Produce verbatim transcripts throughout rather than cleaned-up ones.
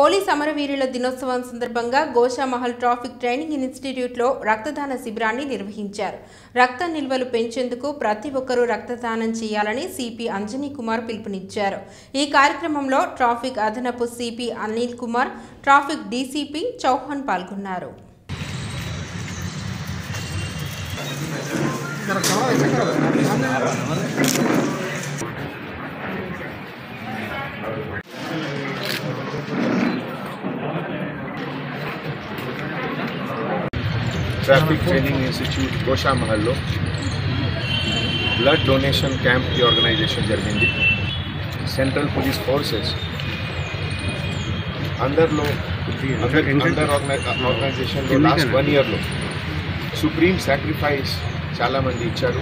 Police అమరవీరుల దినోత్సవం సందర్భంగా గోషామహల్ ట్రాఫిక్ ట్రైనింగ్ ఇన్స్టిట్యూట్లో రక్తదాన శిబిరాన్ని నిర్వహించారు. రక్త నిల్వలు పెంచేందుకు ప్రతి ఒక్కరూ రక్తదానం చేయాలని సిపి అంజనీ కుమార్ పిలుపునిచ్చారు. ఈ కార్యక్రమంలో ట్రాఫిక్ అదనపు CP Anil Kumar, traffic DCP Chauhan పాల్గొన్నారు. Traffic training institute Goshamahal blood donation camp की ऑर्गनाइजेशन जरिगिंदी. सेंट्रल पुलिस फोर्सेस अंदर लो अंदर अंदर ऑर्गनाइजेशन లో లాస్ట్ వన్ ఇయర్ లో సుప్రీం సాక్రిఫైస్ చాలా మంది ఇచ్చారు.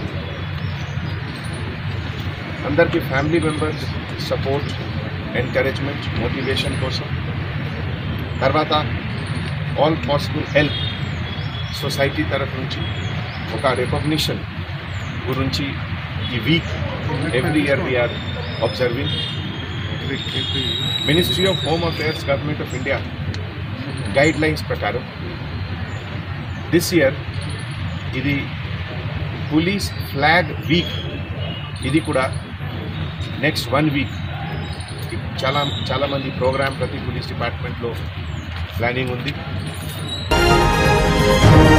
అందరికి family members support, encouragement, motivation కోసం, తర్వాత ఆల్ పాసిబుల్ హెల్ప్ సొసైటీ తరఫు నుంచి ఒక రికగ్నిషన్ గురించి ఈ week every year we are observing. Ministry of home affairs government of India guidelines ప్రకారం దిస్ ఇయర్ ఇది పోలీస్ ఫ్లాగ్ వీక్. ఇది కూడా నెక్స్ట్ వన్ వీక్ చాలా చాలామంది ప్రోగ్రామ్ ప్రతి పోలీస్ డిపార్ట్మెంట్లో ప్లానింగ్ ఉంది.